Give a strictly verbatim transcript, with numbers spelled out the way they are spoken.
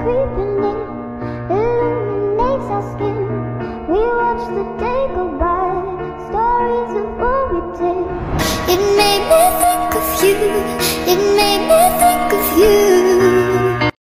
creeping in, illuminates our skin. We watch the day go by, stories of what we did. It made me think of you.